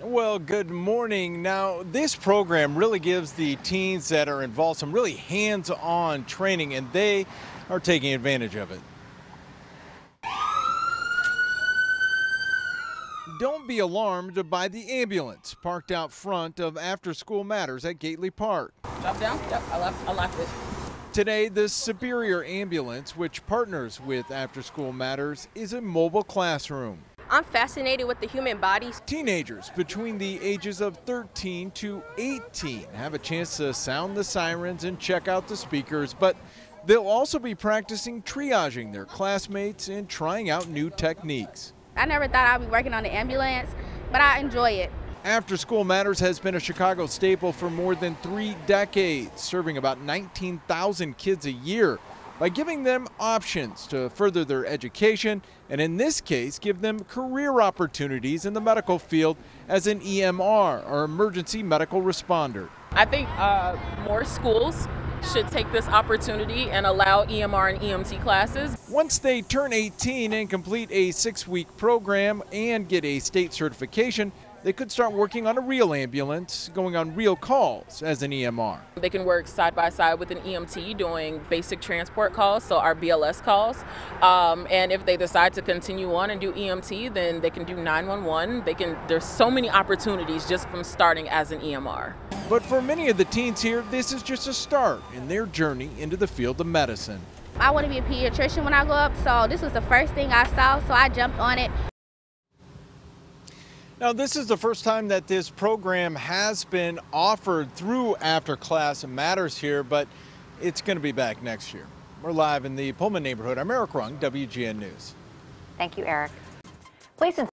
Well, good morning. Now, this program really gives the teens that are involved some really hands-on training, and they are taking advantage of it. Don't be alarmed by the ambulance parked out front of After School Matters at Gately Park. Drop down? Yep, I left it. Today, the Superior Ambulance, which partners with After School Matters, is a mobile classroom. I'm fascinated with the human body. Teenagers between the ages of 13 to 18 have a chance to sound the sirens and check out the speakers, but they'll also be practicing triaging their classmates and trying out new techniques. I never thought I'd be working on the ambulance, but I enjoy it. After School Matters has been a Chicago staple for more than 3 decades, serving about 19,000 kids a year by giving them options to further their education, and in this case, give them career opportunities in the medical field as an EMR, or emergency medical responder. I think more schools should take this opportunity and allow EMR and EMT classes. Once they turn 18 and complete a 6-week program and get a state certification, they could start working on a real ambulance, going on real calls as an EMR. They can work side by side with an EMT doing basic transport calls, so our BLS calls. And if they decide to continue on and do EMT, then they can do 911. There's so many opportunities just from starting as an EMR. But for many of the teens here, this is just a start in their journey into the field of medicine. I want to be a pediatrician when I grow up, so this was the first thing I saw, so I jumped on it. Now, this is the first time that this program has been offered through After Class Matters here, but it's going to be back next year. We're live in the Pullman neighborhood. I'm Eric Rung, WGN News. Thank you, Eric. Police